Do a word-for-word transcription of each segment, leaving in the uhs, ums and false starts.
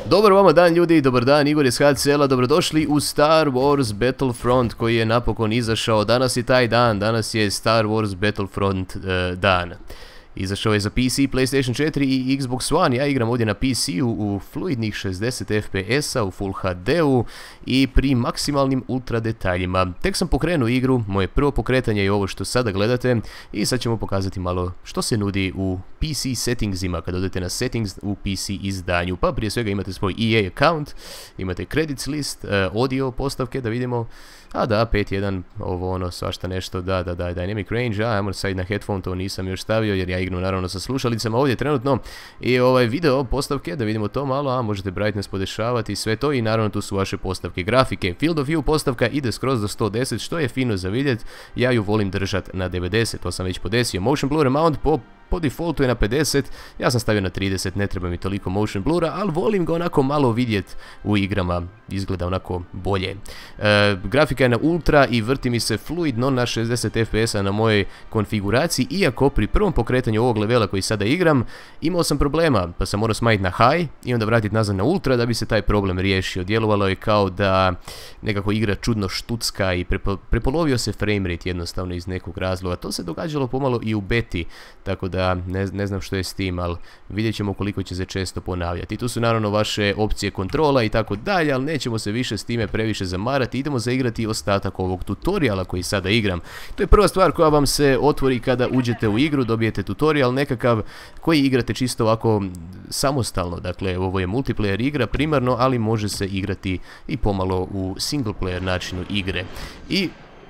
Dobar vama dan ljudi, dobar dan, Igor iz H C L-a, dobrodošli u Star Wars Battlefront koji je napokon izašao. Danas je taj dan, danas je Star Wars Battlefront uh, dan. Izašao je za P C, PlayStation četiri i Xbox One. Ja igram ovdje na P C-u u fluidnih šezdeset F P S-a, u Full H D-u i pri maksimalnim ultra detaljima. Tek sam pokrenuo igru, moje prvo pokretanje je ovo što sada gledate i sad ćemo pokazati malo što se nudi u P C settingsima kad odete na settings u P C izdanju. Pa prije svega imate svoj E A account, imate credits list, uh, audio postavke da vidimo. A da, pet jedan, ovo ono, svašta nešto, da, da, da, dynamic range, a ajmo sad na headphone, to nisam još stavio jer ja igram naravno sa slušalicama ovdje trenutno. I ovaj video postavke, da vidimo to malo, a možete brightness podešavati, sve to i naravno tu su vaše postavke grafike. Field of view postavka ide skroz do sto deset, što je fino za vidjet, ja ju volim držat na devedeset, to sam već podesio. Motion blur amount po Po defaultu je na pedeset, ja sam stavio na trideset, ne treba mi toliko motion blura, ali volim ga onako malo vidjet u igrama, izgleda onako bolje. E, grafika je na ultra i vrti mi se fluidno na šezdeset F P S-a na mojoj konfiguraciji, iako pri prvom pokretanju ovog levela koji sada igram, imao sam problema, pa sam morao smanjiti na high i onda vratiti nazad na ultra da bi se taj problem riješio. Djelovalo je kao da nekako igra čudno štucka i prepo, prepolovio se framerate jednostavno iz nekog razloga. To se događalo pomalo i u beti, tako da Ne, ne znam što je s tim, ali vidjet ćemo koliko će se često ponavljati. Tu su naravno vaše opcije kontrola i tako dalje, ali nećemo se više s time previše zamarati. Idemo zaigrati ostatak ovog tutoriala koji sada igram. To je prva stvar koja vam se otvori kada uđete u igru, dobijete tutorial nekakav koji igrate čisto ovako samostalno. Dakle, ovo je multiplayer igra primarno, ali može se igrati i pomalo u single player načinu igre. I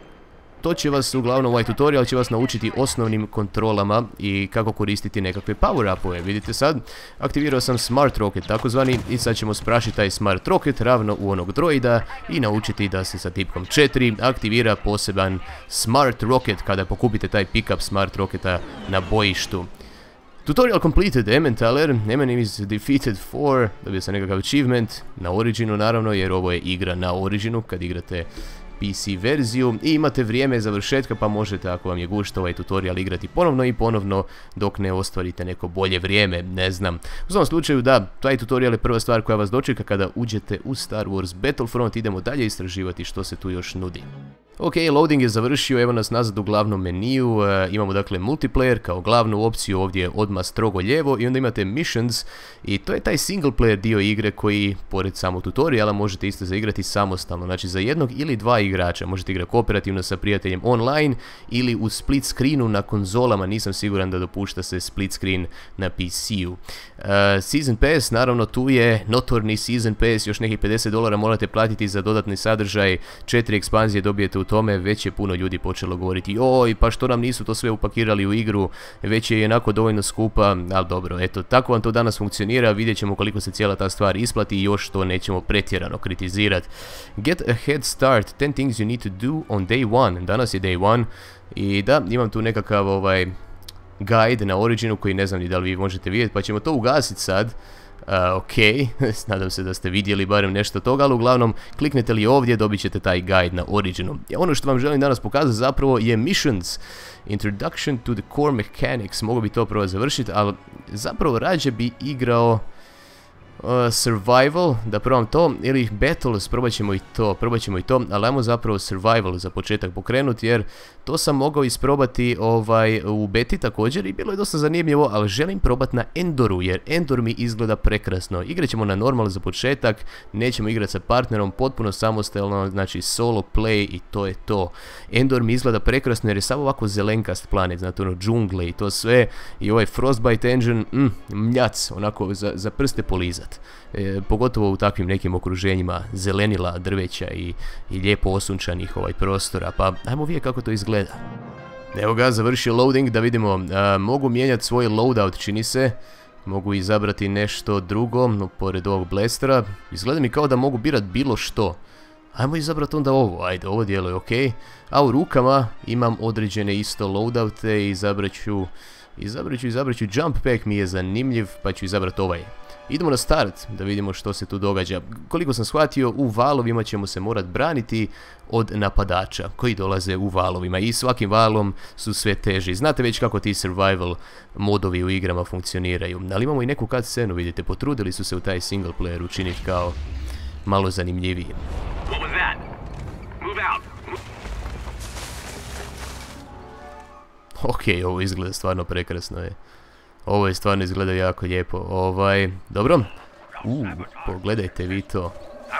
to će vas, uglavnom ovaj tutorial će vas naučiti osnovnim kontrolama i kako koristiti nekakve power-upove. Vidite sad, aktivirao sam Smart Rocket takozvani i sad ćemo sprašiti taj Smart Rocket ravno u onog droida i naučiti da se sa tipkom četiri aktivira poseban Smart Rocket kada pokupite taj pickup Smart Rocketa na bojištu. Tutorial completed, Emmentaler, enemy is defeated for, dobio sam nekakav achievement, na Originu naravno, jer ovo je igra na Originu kad igrate P C verziju i imate vrijeme završetka pa možete, ako vam je gušta ovaj tutorial, igrati ponovno i ponovno dok ne ostvarite neko bolje vrijeme, ne znam. U svom slučaju da, taj tutorial je prva stvar koja vas dočeka kada uđete u Star Wars Battlefront. Idemo dalje istraživati što se tu još nudi. Ok, loading je završio, evo nas nazad u glavnom meniju, e, imamo dakle multiplayer kao glavnu opciju, ovdje je odmah strogo lijevo i onda imate missions i to je taj single player dio igre koji pored samog tutoriala možete isto zaigrati samostalno, znači za jednog ili dva igrača, možete igrati kooperativno sa prijateljem online ili u split screenu na konzolama, nisam siguran da dopušta se split screen na P C-u. E, Season Pass, naravno tu je notorni Season Pass, još nekih pedeset dolara morate platiti za dodatni sadržaj, četiri ekspanzije dobijete u tome, već je puno ljudi počelo govoriti oj, pa što nam nisu to sve upakirali u igru, već je jednako dovoljno skupa, ali dobro, eto, tako vam to danas funkcionira, vidjet ćemo koliko se cijela ta stvar isplati i još to nećemo pretjerano kritizirati. Get a head start, ten things you need to do on day one, danas je day one i da, imam tu nekakav ovaj guide na Originu koji ne znam ni da li vi možete vidjeti, pa ćemo to ugasiti sad. Uh, ok, nadam se da ste vidjeli barem nešto toga, ali uglavnom kliknete li ovdje dobit ćete taj guide na Originu. I ono što vam želim danas pokazati zapravo je missions, introduction to the core mechanics, mogu bi to prvo završiti, ali zapravo rađe bi igrao Uh, survival, da probam to, ili battles, probat ćemo i to, probat ćemo i to, ali ajmo zapravo survival za početak pokrenuti, jer to sam mogao isprobati ovaj, u beti također i bilo je dosta zanimljivo, ali želim probati na Endoru, jer Endor mi izgleda prekrasno. Igrat ćemo na normal za početak, nećemo igrati sa partnerom, potpuno samostalno, znači solo play i to je to. Endor mi izgleda prekrasno jer je samo ovako zelenkast planet, znači ono džungle i to sve, i ovaj Frostbite engine, mm, mljac, onako za, za prste polizat. E, pogotovo u takvim nekim okruženjima zelenila, drveća i, i lijepo osunčanih ovaj prostora, pa ajmo vidjeti kako to izgleda. Evo ga, završio loading, da vidimo, a, mogu mijenjati svoj loadout, čini se, mogu izabrati nešto drugo, no, pored ovog blastera, izgleda mi kao da mogu birat bilo što. Ajmo izabrati onda ovo, ajde, ovo djeluje ok, a u rukama imam određene isto loadoute i izabrat ću, izabrat ću, izabrat ću jump pack mi je zanimljiv, pa ću izabrati ovaj. Idemo na start da vidimo što se tu događa. Koliko sam shvatio, u valovima ćemo se morat braniti od napadača koji dolaze u valovima i svakim valom su sve teži. Znate već kako ti survival modovi u igrama funkcioniraju. Ali imamo i neku cut scenu, vidite, potrudili su se u taj single player učiniti kao malo zanimljiviji. Ok, ovo izgleda stvarno prekrasno je. Ovo je stvarno izgleda jako lijepo. Ovaj, dobro. Uuu, pogledajte vi to.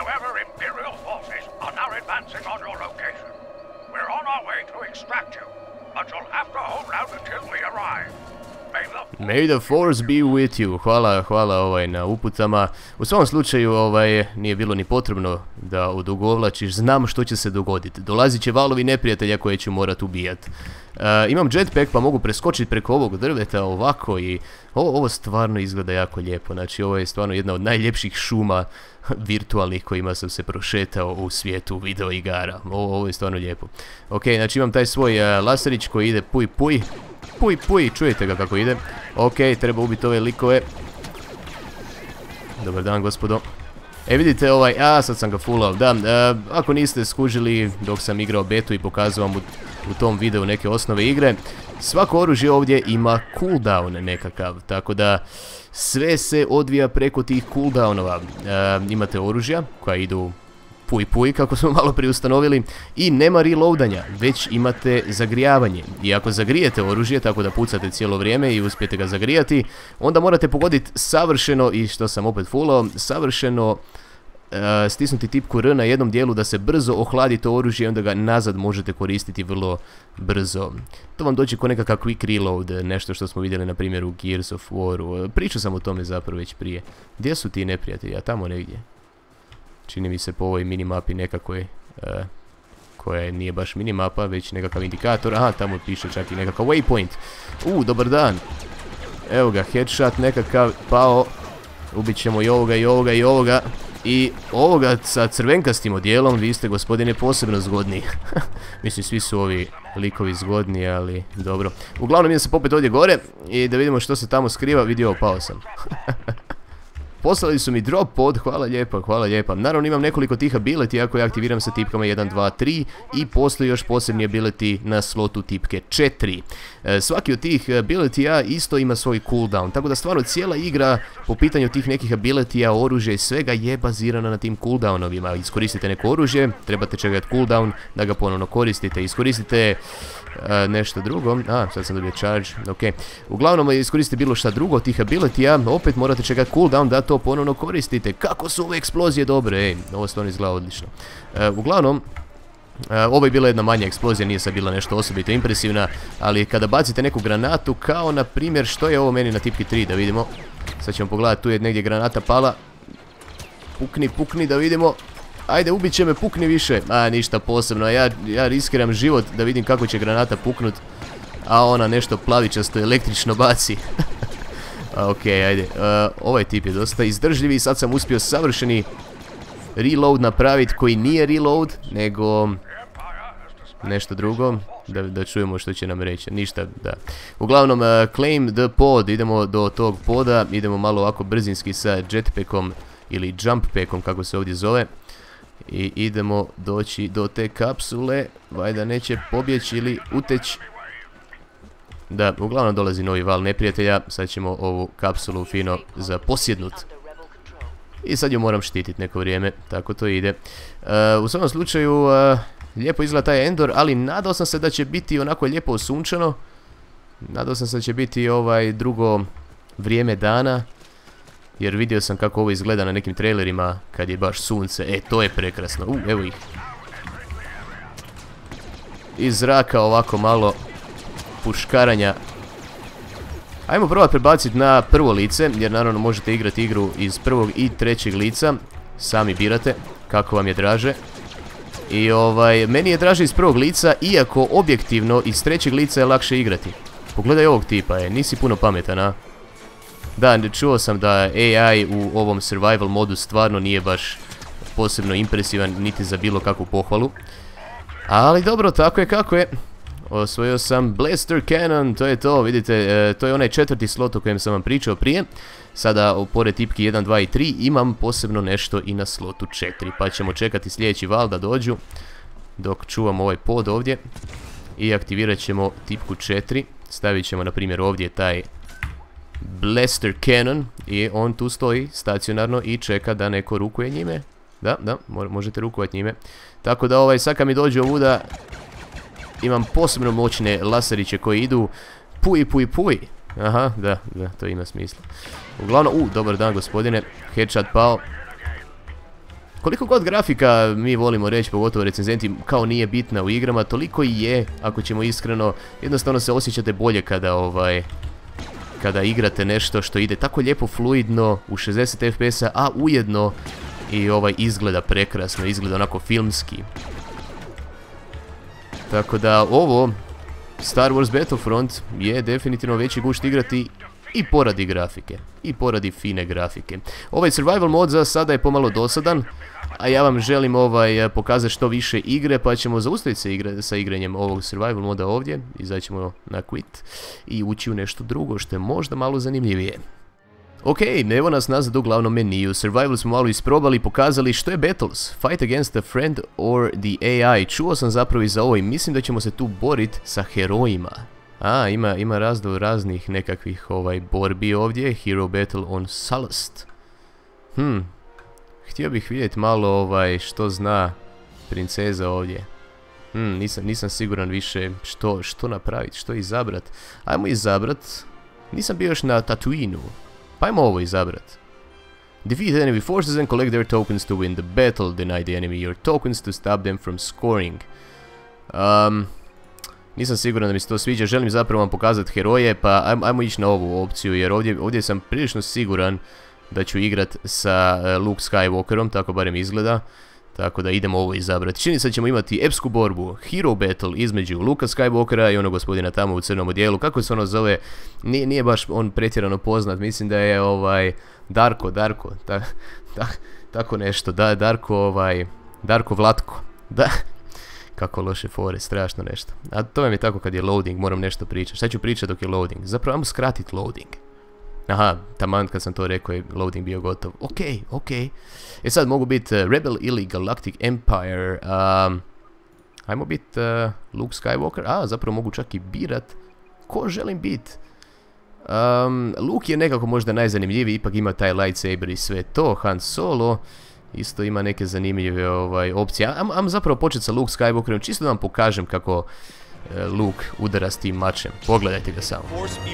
May the force be with you. Hvala, hvala ovaj na uputama. U svom slučaju ovaj nije bilo ni potrebno da odugovlačiš. Znam što će se dogoditi. Dolazit će valovi neprijatelja koje ću morat ubijat. Uh, imam jetpack pa mogu preskočiti preko ovog drveta ovako i ovo, ovo stvarno izgleda jako lijepo. Znači ovo je stvarno jedna od najljepših šuma virtualnih kojima sam se prošetao u svijetu video igara. Ovo, ovo je stvarno lijepo. Ok, znači imam taj svoj uh, laserić koji ide puj puj. Puj puj, čujete ga kako ide. Ok, treba ubiti ove likove. Dobar dan gospodo. E vidite ovaj, a sad sam ga fullao, da, uh, ako niste skužili dok sam igrao betu i pokazao vam u, u tom videu neke osnove igre, svako oružje ovdje ima cooldown nekakav, tako da sve se odvija preko tih cooldownova. Uh, imate oružja koja idu puj puj kako smo malo prije ustanovili i nema reloadanja, već imate zagrijavanje. I ako zagrijete oružje tako da pucate cijelo vrijeme i uspijete ga zagrijati, onda morate pogoditi savršeno, i što sam opet fullao, savršeno uh, stisnuti tipku R na jednom dijelu da se brzo ohladi to oružje i onda ga nazad možete koristiti vrlo brzo. To vam doći kao nekakav quick reload, nešto što smo vidjeli na primjer u Gears of Waru. Pričao sam o tome zapravo već prije. Gdje su ti neprijatelji? A tamo negdje. Čini mi se po ovoj minimapi nekakvoj, uh, koja nije baš minimapa, već nekakav indikator. Aha, tamo piše čak i nekakav waypoint. U, dobar dan. Evo ga, headshot nekakav, pao. Ubit ćemo i ovoga, i ovoga, i ovoga. I ovoga sa crvenkastim odjelom, vi ste gospodine posebno zgodni. Mislim, svi su ovi likovi zgodni, ali dobro. Uglavnom, idem se popet ovdje gore i da vidimo što se tamo skriva. Vidio, pao sam. Poslali su mi drop pod, hvala lijepa, hvala lijepa. Naravno imam nekoliko tih ability koje aktiviram sa tipkama jedan, dva, tri i postoji još posebni ability na slotu tipke četiri. E, svaki od tih ability-a isto ima svoj cooldown, tako da stvarno cijela igra po pitanju tih nekih ability-a, oružja i svega je bazirana na tim cooldownovima. Iskoristite neko oružje, trebate čekati cooldown da ga ponovno koristite. Iskoristite Uh, nešto drugo, a sad sam dobio charge, ok. Uglavnom iskoristite bilo šta drugo od tih ability-a, opet morate čekati cooldown da to ponovno koristite. Kako su ove eksplozije dobre, ej, ovo stvarno izgleda odlično. Uh, uglavnom, uh, ovo je bila jedna manja eksplozija, nije sad bila nešto osobito impresivna, ali kada bacite neku granatu, kao na primjer, što je ovo meni na tipki tri, da vidimo. Sad ćemo pogledati, tu je negdje granata pala. Pukni, pukni, da vidimo. Ajde, ubit će me, pukni više. A, ništa posebno, ja, ja riskiram život da vidim kako će granata puknut. A ona nešto plavičasto električno baci. Ok, ajde. Uh, ovaj tip je dosta izdržljiv i sad sam uspio savršeni reload napraviti koji nije reload, nego nešto drugo. Da, da čujemo što će nam reći. Ništa, da. Uglavnom, uh, claim the pod. Idemo do tog poda. Idemo malo ovako brzinski sa jetpackom ili jump packom, kako se ovdje zove. I idemo doći do te kapsule. Vajda neće pobjeći ili uteći. Da, uglavnom dolazi novi val neprijatelja. Sad ćemo ovu kapsulu fino zaposjednut. I sad ju moram štititi neko vrijeme. Tako to ide. uh, U svakom slučaju uh, lijepo izgleda taj Endor, ali nadao sam se da će biti onako lijepo osunčano. Nadao sam se da će biti ovaj drugo vrijeme dana. Jer vidio sam kako ovo izgleda na nekim trailerima kad je baš sunce. E, to je prekrasno. U, evo ih. Iz zraka ovako malo puškaranja. Ajmo probati prebaciti na prvo lice, jer naravno možete igrati igru iz prvog i trećeg lica. Sami birate kako vam je draže. I ovaj, meni je draže iz prvog lica, iako objektivno iz trećeg lica je lakše igrati. Pogledaj ovog tipa, je, nisi puno pametan, a? Da, čuo sam da A I u ovom survival modu stvarno nije baš posebno impresivan, niti za bilo kakvu pohvalu. Ali dobro, tako je kako je. osvojio sam Blaster Cannon, to je to, vidite, e, to je onaj četvrti slot o kojem sam vam pričao prije. Sada, pored tipki jedan, dva i tri, imam posebno nešto i na slotu četiri, pa ćemo čekati sljedeći val da dođu, dok čuvamo ovaj pod ovdje. I aktivirat ćemo tipku četiri, stavit ćemo na primjer ovdje taj Blaster Cannon i on tu stoji stacionarno i čeka da neko rukuje njime. Da, da, možete rukovati njime. Tako da ovaj, sad kad mi dođe ovuda, imam posebno moćne laseriće koji idu puj, puj, puj. Aha, da, da, to ima smisla. Uglavnom, u, dobar dan gospodine, headshot pao. Koliko god grafika mi volimo reći, pogotovo recenzenti, kao nije bitna u igrama, toliko i je, ako ćemo iskreno, jednostavno se osjećate bolje kada ovaj... kada igrate nešto što ide tako lijepo fluidno u šezdeset F P S-a, a ujedno i ovaj izgleda prekrasno, izgleda onako filmski. Tako da ovo, Star Wars Battlefront, je definitivno veći gušt igrati i poradi grafike, i poradi fine grafike. Ovaj survival mod za sada je pomalo dosadan, a ja vam želim ovaj pokazati što više igre, pa ćemo zaustaviti se igre, sa igranjem ovog survival moda ovdje, izaćemo na quit i ući u nešto drugo što je možda malo zanimljivije. Ok, evo nas nazad u glavnom meniju. Survival smo malo isprobali i pokazali što je Battles, Fight against a friend or the A I. Čuo sam zapravo i za ovo i mislim da ćemo se tu boriti sa herojima. A, ima, ima razno raznih nekakvih ovaj borbi ovdje. Hero Battle on Sullust. Hm, htio bih vidjeti malo ovaj što zna princeza ovdje. Hm, nisam, nisam siguran više što, što napraviti, što izabrat. Ajmo izabrat. Nisam bio još na Tatooineu. Pa ajmo ovo izabrat. Defeat enemy forces and collect their tokens to win the battle. Deny the enemy your tokens to stop them from scoring. Um, nisam siguran da mi se to sviđa. Želim zapravo vam pokazati heroje, pa ajmo, ajmo ići na ovu opciju, jer ovdje, ovdje sam prilično siguran da ću igrat sa uh, Luke Skywalkerom, tako barem izgleda. Tako da idemo ovo izabrati. Čini se da ćemo imati epsku borbu, hero battle između Luka Skywalkera i onog gospodina tamo u crnom odijelu. Kako se ono zove? Nije, nije baš on pretjerano poznat, mislim da je ovaj Darko, Darko, ta, ta, tako nešto, da, Darko ovaj, Darko Vlatko, da, kako loše fore, strašno nešto. A to vam je tako kad je loading, moram nešto pričati. Šta ću pričati dok je loading? Zapravo, ajmo skratiti loading. Aha, taman kad sam to rekao je loading bio gotov. Ok, ok. E sad mogu biti uh, Rebel ili Galactic Empire. Um, ajmo biti uh, Luke Skywalker. A, zapravo mogu čak i birat ko želim biti. Um, Luke je nekako možda najzanimljiviji, ipak ima taj lightsaber i sve to. Han Solo isto ima neke zanimljive ovaj, opcije. Am, am zapravo početi sa Luke Skywalkerom, čisto da vam pokažem kako uh, Luke udara s tim mačem. Pogledajte ga samo.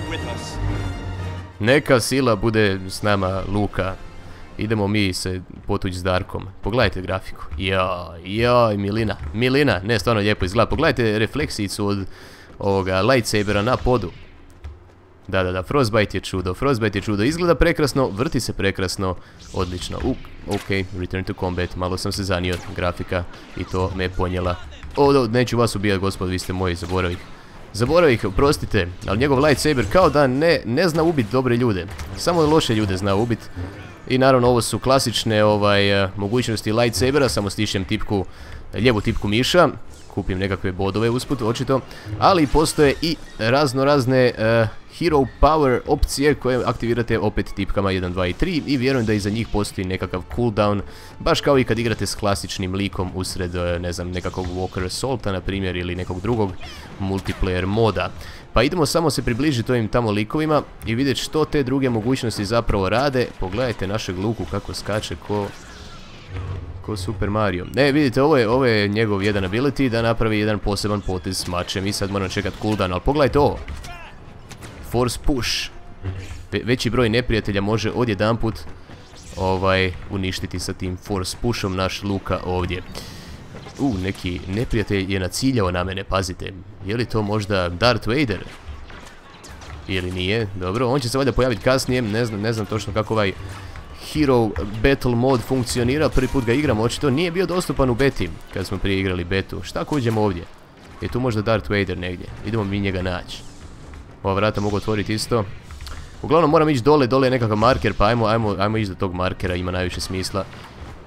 Neka sila bude s nama, Luka. Idemo mi se potući s Darkom. Pogledajte grafiku. Joj, joj, milina. Milina, ne, stvarno lijepo izgleda. Pogledajte refleksicu od ovoga lightsabera na podu. Da, da, da, Frostbite je čudo. Frostbite je čudo. Izgleda prekrasno, vrti se prekrasno. Odlično. U, ok, return to combat. Malo sam se zanio grafika i to me ponijela. O, do, neću vas ubijati, gospod, vi ste moji, zaboravih. Zaboravih, oprostite, ali njegov lightsaber kao da ne, ne zna ubiti dobre ljude. Samo loše ljude zna ubiti. I naravno ovo su klasične ovaj, uh, mogućnosti lightsabera, samo stišem tipku, lijevu tipku miša. Kupim nekakve bodove usput, očito. Ali postoje i razno razne uh, hero power opcije koje aktivirate opet tipkama jedan, dva i tri. I vjerujem da iza njih postoji nekakav cooldown. Baš kao i kad igrate s klasičnim likom usred, uh, ne znam, nekakvog Walker Assaulta, na primjer, ili nekog drugog multiplayer moda. Pa idemo samo se približiti ovim tamo likovima i vidjeti što te druge mogućnosti zapravo rade. Pogledajte našeg Luku kako skače ko... ko Super Mario. Ne, vidite, ovo je, ovo je njegov jedan ability da napravi jedan poseban potez s mačem. I sad moram čekati cooldown, ali pogledajte ovo. Force push. Ve veći broj neprijatelja može odjedanput ovaj, uništiti sa tim force pushom naš Luka ovdje. U, neki neprijatelj je naciljao na mene, pazite. Je li to možda Darth Vader? Ili nije? Dobro, on će se valjda pojaviti kasnije, ne znam, ne znam točno kako ovaj Hero Battle mod funkcionira, prvi put ga igram, očito nije bio dostupan u beti, kad smo prije igrali betu. Šta ako uđemo ovdje? Je tu možda Darth Vader negdje? Idemo mi njega naći. Ova vrata mogu otvoriti isto. Uglavnom moram ići dole, dole je nekakav marker, pa ajmo, ajmo, ajmo ići do tog markera, ima najviše smisla.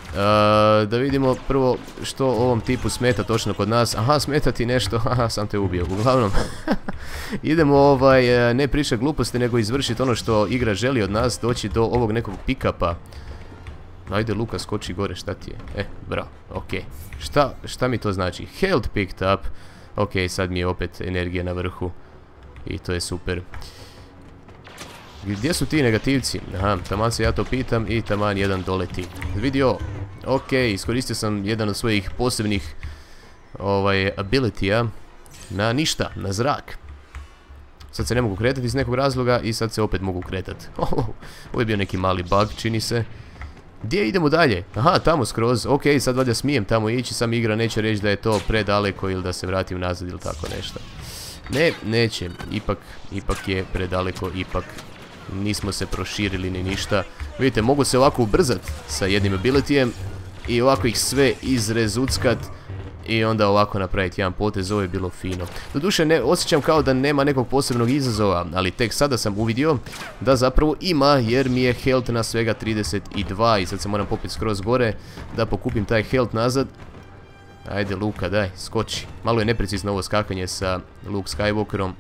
da vidimo prvo što ovom tipu smeta točno kod nas. Aha, smeta ti nešto, aha, sam te ubio. Uglavnom, idemo ovaj, ne pričati gluposti, nego izvršiti ono što igra želi od nas, doći do ovog nekog pick-upa. Ajde, Luka, skoči gore, šta ti je? E, bravo, okej. Šta, šta mi to znači? Health picked up. Okej, sad mi je opet energija na vrhu. I to je super. Gdje su ti negativci? Aha, taman se ja to pitam i taman jedan doleti. Vidio, ok, iskoristio sam jedan od svojih posebnih ovaj, ability-a na ništa, na zrak. Sad se ne mogu kretati iz nekog razloga i sad se opet mogu kretati. Oh, ovo je bio neki mali bug, čini se. Gdje idemo dalje? Aha, tamo skroz, ok, sad valjda smijem tamo ići, sam igra neće reći da je to predaleko ili da se vratim nazad ili tako nešto. Ne, neće, ipak, ipak je predaleko, ipak nismo se proširili ni ništa. Vidite, mogu se ovako ubrzat sa jednim abilityjem i ovako ih sve izrezuckat i onda ovako napraviti jedan potez, ovo je bilo fino. Doduše, ne, osjećam kao da nema nekog posebnog izazova, ali tek sada sam uvidio da zapravo ima, jer mi je health na svega trideset dva i sad se moram popiti skroz gore da pokupim taj health nazad. Ajde, Luka, daj, skoči. Malo je neprecizno ovo skakanje sa Luke Skywalkerom.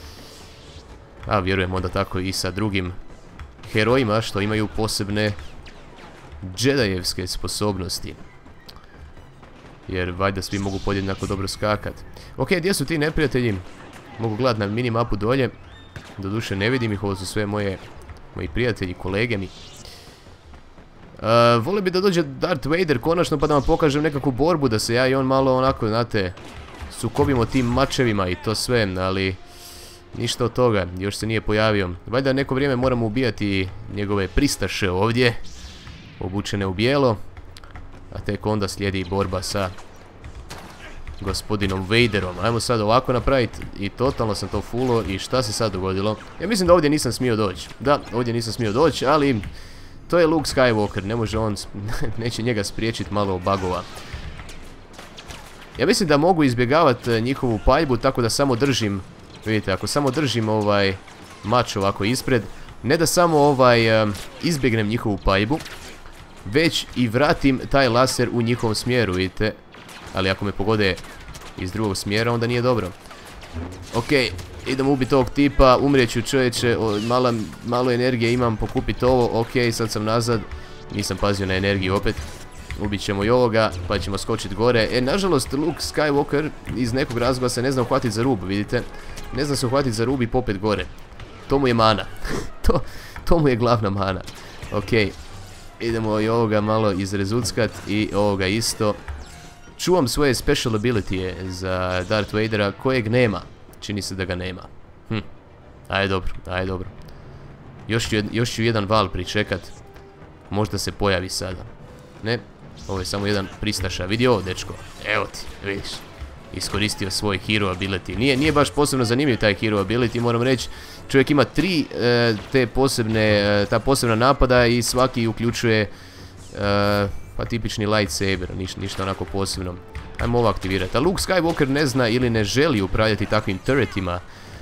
A vjerujem onda tako i sa drugim herojima što imaju posebne džedajevske sposobnosti. Jer valjda svi mogu podjednako dobro skakat. Ok, gdje su ti neprijatelji? Mogu gledat na minimapu dolje. Doduše ne vidim ih, ovo su sve moje, moji prijatelji, kolege mi. Uh, Vole bi da dođe Darth Vader konačno pa da vam pokažem nekakvu borbu, da se ja i on malo onako, znate, sukobimo tim mačevima i to sve, ali ništa od toga, još se nije pojavio. Valjda neko vrijeme moramo ubijati njegove pristaše ovdje, obučene u bijelo, a tek onda slijedi borba sa gospodinom Vaderom. Ajmo sad ovako napraviti i totalno sam to fullo. I šta se sad dogodilo? Ja mislim da ovdje nisam smio doći. Da, ovdje nisam smio doći, ali to je Luke Skywalker, ne može on, neće njega spriječiti malo bagova. Ja mislim da mogu izbjegavati njihovu paljbu tako da samo držim, vidite, ako samo držim ovaj mač ovako ispred, ne da samo ovaj um, izbjegnem njihovu paljbu, već i vratim taj laser u njihovom smjeru, vidite. Ali ako me pogode iz drugog smjera, onda nije dobro. Ok, idem ubiti ovog tipa, umrijeću čovječe, malo, malo energije imam, pokupiti ovo, ok, sad sam nazad, nisam pazio na energiju opet. Ubit ćemo i ovoga, pa ćemo skočiti gore. E, nažalost, Luke Skywalker iz nekog razloga se ne zna uhvatiti za rub, vidite. Ne zna se uhvatiti za rub i popet gore. To mu je mana. to, to mu je glavna mana. Ok, idemo i ovoga malo izrezuckat i ovoga isto. Čuvam svoje special ability za Darth Vadera kojeg nema. Čini se da ga nema. Hm. Ajde dobro, ajde dobro. Još ću, još ću jedan val pričekat. Možda se pojavi sada. Ne, ovo je samo jedan pristaša. Vidi ovo, dečko. Evo ti, vidiš. Iskoristio svoj hero ability. Nije, nije baš posebno zanimljiv taj hero ability, moram reći. Čovjek ima tri e, te posebne, e, ta posebna napada i svaki uključuje e, pa tipični lightsaber, niš, ništa onako posebno. Ajmo ovo aktivirati. A Luke Skywalker ne zna ili ne želi upravljati takvim turretima.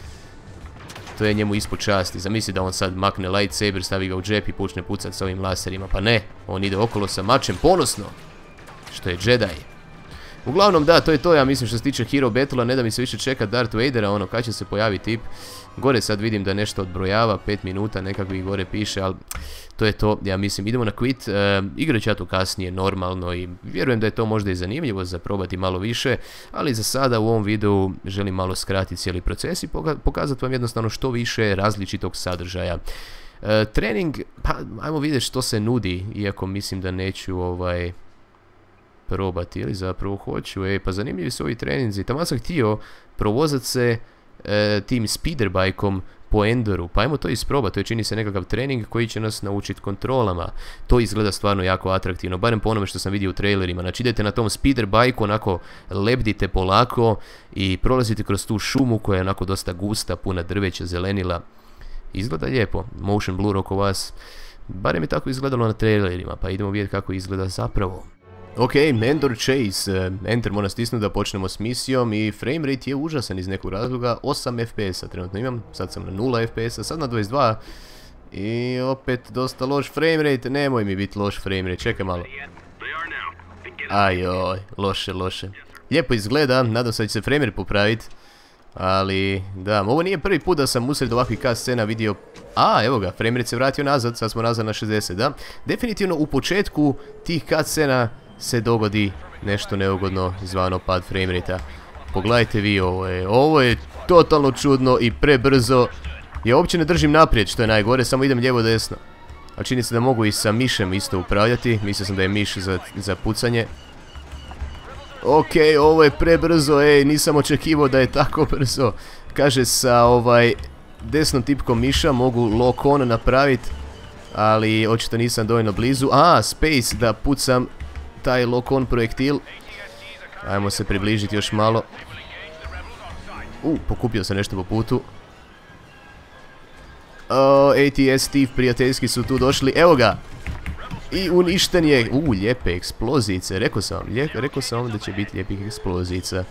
To je njemu ispod časti. Zamisli da on sad makne lightsaber, stavi ga u džep i počne pucati s ovim laserima. Pa ne, on ide okolo sa mačem ponosno. Što je Jedi. Uglavnom da, to je to, ja mislim što se tiče Hero Battle-a, ne da mi se više čeka Darth Vadera, ono, kad će se pojavi tip. Gore sad vidim da nešto odbrojava, pet minuta nekakvi gore piše, ali to je to, ja mislim, idemo na quit. E, igrat ću ja to kasnije normalno i vjerujem da je to možda i zanimljivo za probati malo više, ali za sada u ovom videu želim malo skratiti cijeli proces i poka pokazati vam jednostavno što više različitog sadržaja. E, trening, pa ajmo vidjeti što se nudi, iako mislim da neću ovaj... probati, ili zapravo hoću. E, pa zanimljivi su ovi treninzi. Tamo sam htio provozati se e, tim speederbajkom po Endoru. Pa ajmo to isprobati. To je čini se nekakav trening koji će nas naučiti kontrolama. To izgleda stvarno jako atraktivno. Barem po onome što sam vidio u trailerima. Znači idete na tom speederbajku, onako lebdite polako i prolazite kroz tu šumu koja je onako dosta gusta, puna drveća, zelenila. Izgleda lijepo. Motion blur oko vas. Barem je tako izgledalo na trailerima. Pa idemo vidjeti kako izgleda zapravo. Ok, Endor Chase, Enter mora stisnuti da počnemo s misijom i framerate je užasan iz nekog razloga, osam F P S-a trenutno imam, sad sam na nula F P S-a, sad na dvadeset dva i opet dosta loš framerate, nemoj mi biti loš framerate, čekaj malo. Ajoj, loše, loše. Lijepo izgleda, nadam se da će se framer popraviti. Ali, da, ovo nije prvi put da sam usred ovakvih cut scena vidio... A, evo ga, framerate se vratio nazad, sad smo nazad na šezdeset, da. Definitivno u početku tih cut scena se dogodi nešto neugodno zvano pad framerata. Pogledajte vi, ovo je, ovo je totalno čudno i prebrzo. Ja uopće ne držim naprijed, što je najgore, samo idem lijevo desno. A čini se da mogu i sa mišem isto upravljati, mislio sam da je miš za, za pucanje. Ok, ovo je prebrzo, ej, nisam očekivao da je tako brzo. Kaže, sa ovaj desnom tipkom miša mogu lock on napraviti, ali očito nisam dovoljno blizu. A, space da pucam taj lock on projektil. Ajmo se približiti još malo. U, pokupio sam nešto po putu. O, A T S Steve prijateljski su tu došli, evo ga. I uništen je, u, lijepe eksplozice, rekao sam vam, rekao sam vam da će biti lijepih eksplozica.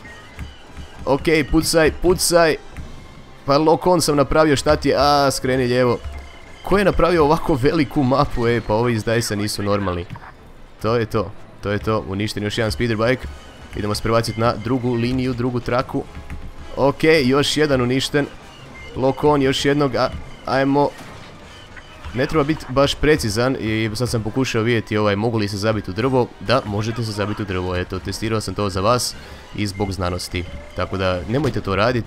Ok, pucaj, pucaj. Pa lock on sam napravio, šta ti je, a, skreni lijevo. Ko je napravio ovako veliku mapu, e, pa ovi iz Dice-a nisu normalni. To je to, to je to, uništen još jedan speederbike. Idemo se prebaciti na drugu liniju, drugu traku. Ok, još jedan uništen. Lock on, još jednog, a, ajmo. Ne treba biti baš precizan i sad sam pokušao vidjeti ovaj, mogu li se zabiti u drvo. Da, možete se zabiti u drvo, eto, testirao sam to za vas i zbog znanosti. Tako da, nemojte to raditi.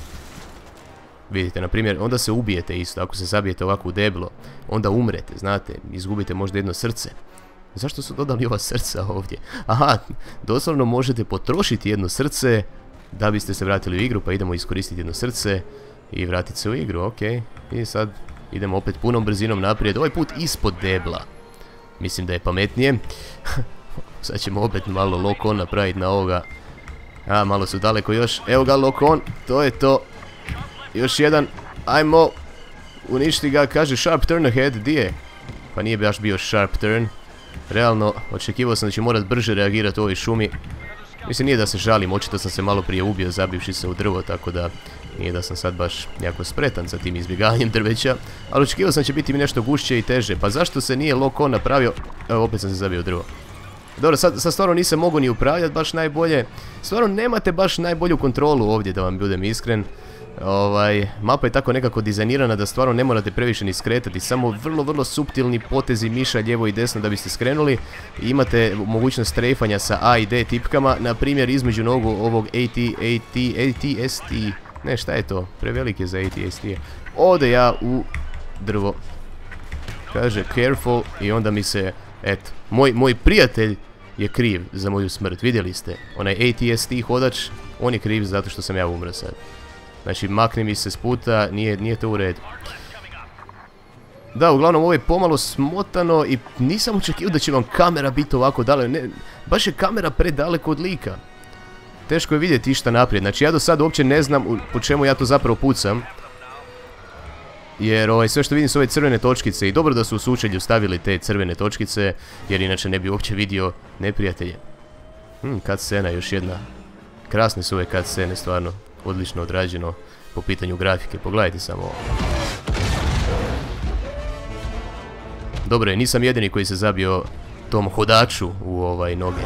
Vidite, na primjer, onda se ubijete isto, ako se zabijete ovako u deblo. Onda umrete, znate, izgubite možda jedno srce. Zašto su dodali ova srca ovdje? Aha, doslovno možete potrošiti jedno srce da biste se vratili u igru, pa idemo iskoristiti jedno srce i vratiti se u igru, ok. I sad idemo opet punom brzinom naprijed, ovaj put ispod debla. Mislim da je pametnije. Sad ćemo opet malo lock on napraviti na ovoga. A, malo su daleko još, evo ga lock on, to je to. Još jedan, ajmo. Uništi ga, kaže sharp turn ahead, di je? Pa nije baš bio sharp turn. Realno, očekivao sam da će morat brže reagirati u ovoj šumi. Mislim, nije da se žalim, očito sam se malo prije ubio zabivši se u drvo, tako da nije da sam sad baš jako spretan sa tim izbjegavanjem drveća. Ali očekivao sam da će biti mi nešto gušće i teže. Pa zašto se nije lock on napravio? Evo, opet sam se zabio u drvo. Dobro, sad, sad stvarno nisam mogu ni upravljati baš najbolje. Stvarno nemate baš najbolju kontrolu ovdje, da vam budem iskren. Ovaj, mapa je tako nekako dizajnirana da stvarno ne morate previše ni skretati, samo vrlo, vrlo suptilni potezi miša lijevo i desno da biste skrenuli. I imate mogućnost strefanja sa A i D tipkama, na primjer između nogu ovog A T, A T, A T S T. Ne, šta je to? Prevelik je za A T S T. Ode ja u drvo. Kaže careful i onda mi se, eto, moj, moj prijatelj je kriv za moju smrt, vidjeli ste. Onaj A T S T hodač, on je kriv zato što sam ja umro sad. Znači, makni mi se s puta, nije, nije to u redu. Da, uglavnom ovo je pomalo smotano i nisam očekivao da će vam kamera biti ovako daleko. Ne, baš je kamera predaleko od lika. Teško je vidjeti išta naprijed. Znači, ja do sada uopće ne znam po čemu ja to zapravo pucam. Jer ovaj, sve što vidim su ove crvene točkice i dobro da su u sučelju stavili te crvene točkice, jer inače ne bi uopće vidio neprijatelje. Hmm, cut scena još jedna. Krasne su ove cut scene, stvarno. Odlično odrađeno po pitanju grafike, pogledajte samo ovo. Dobro je, nisam jedini koji se zabio tom hodaču u ovaj noge.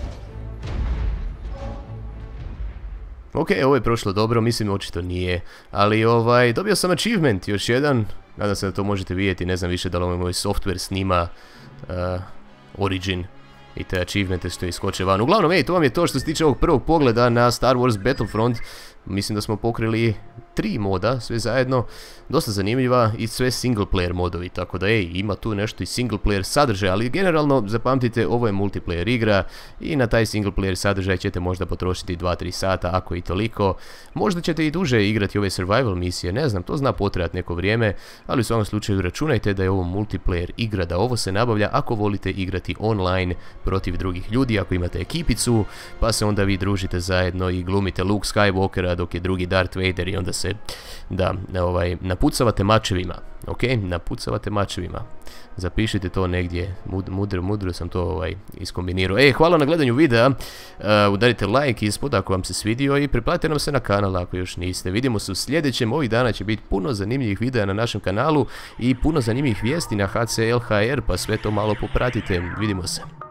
Ok, ovo je prošlo dobro, mislim očito nije. Ali ovaj, dobio sam achievement, još jedan. Nadam se da to možete vidjeti, ne znam više da li ovaj moj software snima uh, Origin i te achievemente što iskoče van. Uglavnom, ej, to vam je to što se tiče ovog prvog pogleda na Star Wars Battlefront. Mislim da smo pokrili tri moda, sve zajedno. Dosta zanimljiva i sve single player modovi, tako da ej, ima tu nešto i single player sadržaj, ali generalno zapamtite, ovo je multiplayer igra i na taj single player sadržaj ćete možda potrošiti dva tri sata, ako i toliko. Možda ćete i duže igrati ove survival misije, ne znam, to zna potrajati neko vrijeme, ali u svakom slučaju računajte da je ovo multiplayer igra, da ovo se nabavlja ako volite igrati online protiv drugih ljudi, ako imate ekipicu, pa se onda vi družite zajedno i glumite Luke Skywalkera dok je drugi Darth Vader i onda se, da, ovaj, napucavate mačevima, ok, napucavate mačevima. Zapišite to negdje, Mud, mudro, mudro sam to ovaj, iskombinirao. E, hvala na gledanju videa, uh, udarite like ispod ako vam se svidio i pretplatite nam se na kanal ako još niste. Vidimo se u sljedećem, ovih dana će biti puno zanimljivih videa na našem kanalu i puno zanimljivih vijesti na H C L H R, pa sve to malo popratite, vidimo se.